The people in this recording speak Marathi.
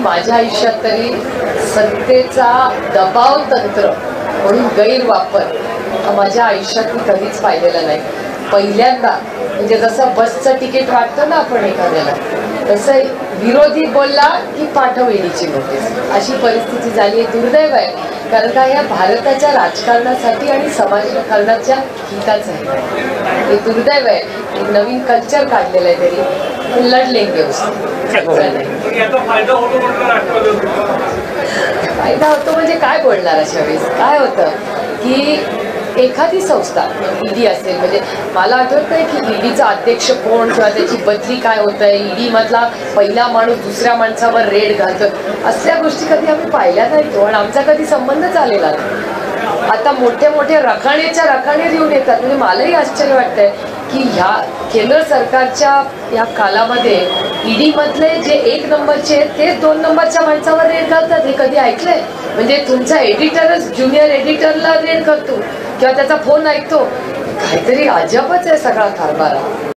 माझ्या आयुष्यात तरी सत्तेचा दबाव तंत्र म्हणून गैरवापर माझ्या आयुष्यात मी कधीच पाहिलेला नाही. पहिल्यांदा म्हणजे जसं बसचं तिकीट वाटतं ना आपण एखाद्याला, तसं विरोधी बोलला की पाठव ईडीची नोटीस, अशी परिस्थिती झाली आहे. दुर्दैव आहे, कारण का या भारताच्या राजकारणासाठी आणि समाजकारणाच्या हिताचं आहे. हे दुर्दैव आहे. एक नवीन कल्चर काढलेलं आहे तरी लढलेंगे फायदा होतो म्हणजे काय बोलणार अशा वेळेस. काय होतं की एखादी संस्था ईडी असेल, म्हणजे मला आठवत नाही की ईडीचा अध्यक्ष कोण किंवा त्याची बदली काय होत आहे, ईडी मधला पहिला माणूस दुसऱ्या माणसावर रेड घालतो, असल्या गोष्टी कधी आम्ही पाहिल्या नाहीत आणि आमचा कधी संबंधच आलेला नाही. आता मोठे मोठे रखाण्याच्या रखाने येऊन येतात. म्हणजे मलाही आश्चर्य वाटतंय की ह्या केंद्र सरकारच्या ह्या कालामध्ये ईडी मधले जे 1 नंबरचे आहेत तेच 2 नंबरच्या माणसावर रेड घालतात. हे कधी ऐकलंय? म्हणजे तुमचा एडिटरच ज्युनियर एडिटरला रेड करतो किंवा त्याचा फोन ऐकतो. काहीतरी अजबच आहे सगळा कारभार.